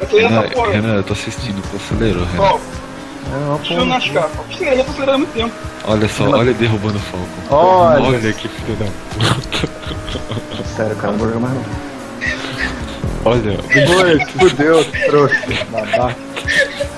Renan, eu tô assistindo, tu acelerou, Renan. Ó, deixa eu nas capas. Sim, já tô acelerando há muito tempo. Olha só, olha ele derrubando o Falcon. Olha que filho da puta. sério, cara, não vou jogar mais não. Olha, Fudeu, trouxa, babaca.